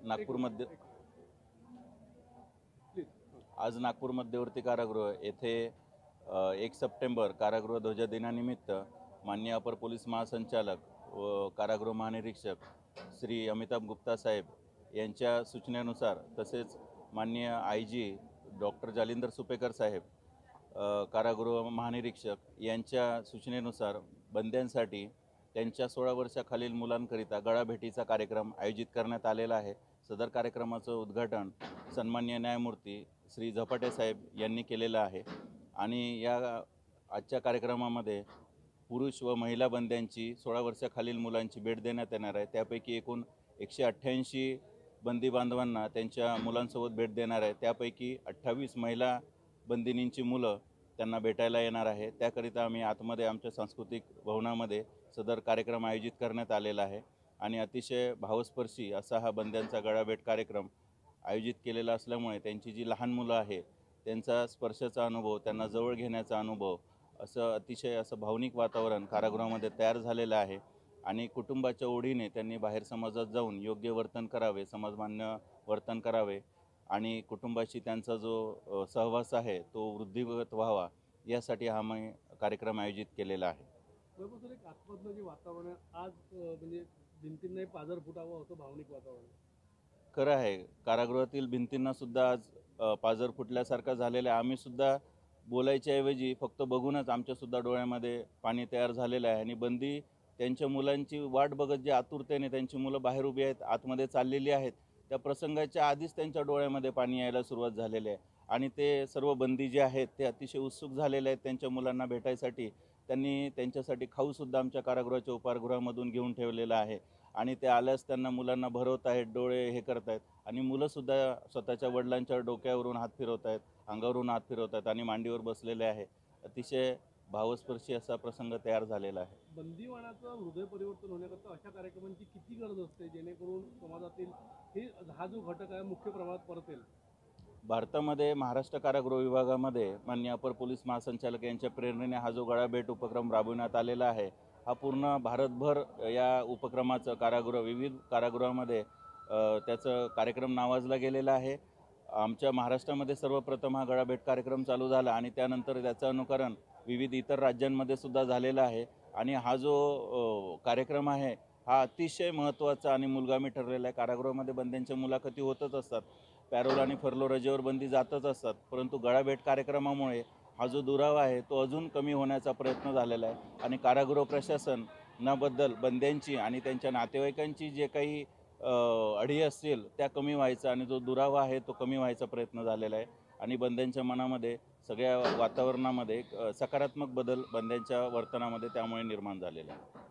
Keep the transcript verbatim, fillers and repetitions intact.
नागपूर मध्य आज नागपूर मध्यवर्ती कारागृह येथे एक सप्टेंबर कारागृह ध्वज दिनानिमित्त माननीय अपर पोलीस महासंचालक व कारागृह महानिरीक्षक श्री अमिताभ गुप्ता साहेब यांच्या सूचनेनुसार तसेच माननीय I G doctor Jalindar Supekar साहेब कारागृह महानिरीक्षक यांच्या सूचनेनुसार बंद्यांसाठी त्यांच्या सोळा वर्षाखालील मुलांकरिता गळाभेटीचा कार्यक्रम आयोजित करण्यात आलेला आहे। सदर कार्यक्रमाचं उद्घाटन सन्माननीय न्यायमूर्ती श्री झपाटे साहेब यांनी केलेलं आहे आणि या आजच्या कार्यक्रमामध्ये पुरुष व महिला बंद्यांची सोळा वर्षाखालील मुलांची भेट देण्यात येणार आहे। त्यापैकी एकूण एकशे अठ्ठ्याऐंशी बंदी बांधवांना त्यांच्या मुलांसोबत भेट देणार आहे। त्यापैकी अठ्ठावीस महिला बंदिनींची मुलं त्यांना भेटायला येणार आहे। त्याकरिता आम्ही आतमध्ये आमच्या सांस्कृतिक भवनामध्ये सदर कार्यक्रम आयोजित करण्यात आलेला आहे आणि अतिशय भावस्पर्शी असा हा बंद्यांचा गळाभेट कार्यक्रम आयोजित केलेला असल्यामुळे त्यांची जी लहान मुलं आहे त्यांचा स्पर्शाचा अनुभव, त्यांना जवळ घेण्याचा अनुभव, असं अतिशय असं भावनिक वातावरण कारागृहामध्ये तयार झालेलं आहे आणि कुटुंबाच्या ओढीने त्यांनी बाहेर समाजात जाऊन योग्य वर्तन करावे, समाजमान्य वर्तन करावे आणि कुटुंबाशी त्यांचा जो सहवास आहे तो वृद्धिंगत व्हावा यासाठी हा मी कार्यक्रम आयोजित केलेला आहे। बरोबर, एक आत्मधलं जे वातावरण आज म्हणजे भिंतींनाही पाझर फुटावं असं भावनिक वातावरण खरं आहे। कारागृहातील भिंतींना सुद्धा आज पाझर फुटल्यासारखं झालेलं आहे। आम्ही सुद्धा बोलायच्या ऐवजी फक्त बघूनच आमच्या सुद्धा डोळ्यामध्ये पाणी तयार झालेलं आहे आणि बंदी त्यांच्या मुलांची वाट बघत जे आतुरतेने त्यांची मुलं बाहेर उभी आहेत, आतमध्ये चाललेली आहेत, त्या प्रसंगाच्या आधीच त्यांच्या डोळ्यामध्ये पाणी यायला सुरुवात झालेली आहे आणि ते सर्व बंदी जे आहेत ते अतिशय उत्सुक झालेले आहेत त्यांच्या मुलांना भेटायसाठी। त्यांनी त्यांच्यासाठी खाऊसुद्धा आमच्या कारागृहाच्या उपाहारगृहामधून घेऊन ठेवलेला आहे आणि ते आल्यास त्यांना मुलांना भरवत आहेत, डोळे हे करत आहेत आणि मुलंसुद्धा स्वतःच्या वडिलांच्या डोक्यावरून हात फिरवत आहेत, अंगावरून हात फिरवत आहेत आणि मांडीवर बसलेले आहे। अतिशय भावस्पर्शी असा प्रसंग तयार झालेला आहे। बंदीवानाचं हृदय परिवर्तन होण्याकरता अशा कार्यक्रमांची किती गरज असते जेणेकरून समाजातील हे हा जो घटक आहे मुख्य प्रवाहात परतेल? भारतामध्ये महाराष्ट्र कारागृह विभागामध्ये माननीय अपर पोलीस महासंचालक यांच्या प्रेरणेने हा जो गळाभेट उपक्रम राबविण्यात आलेला आहे हा पूर्ण भारतभर या उपक्रमाचं कारागृह विविध कारागृहामध्ये त्याचं कार्यक्रम नावाजला गेलेला आहे। आमच्या महाराष्ट्रामध्ये सर्वप्रथम हा गळाभेट कार्यक्रम चालू झाला आणि त्यानंतर त्याचं अनुकरण विविध इतर राज्यांमध्ये सुद्धा झालेलं आहे आणि हा जो कार्यक्रम आहे हा अतिशय महत्त्वाचा आणि मुलगामी ठरलेला आहे। कारागृहामध्ये बंद्यांच्या मुलाखती होतच असतात, पॅरोल आणि फर्लो रजेवर बंदी जातच असतात, परंतु गळाभेट कार्यक्रमामुळे हा जो दुरावा आहे तो अजून कमी होण्याचा प्रयत्न झालेला आहे आणि कारागृह प्रशासनाबद्दल बंद्यांची आणि त्यांच्या नातेवाईकांची जे काही अडी असतील त्या कमी व्हायचा आणि जो दुरावा आहे तो कमी व्हायचा प्रयत्न झालेला आहे आणि बंद्यांच्या मनामध्ये सगळ्या वातावरणामध्ये एक सकारात्मक बदल बंद्यांच्या वर्तनामध्ये त्यामुळे निर्माण झालेला आहे।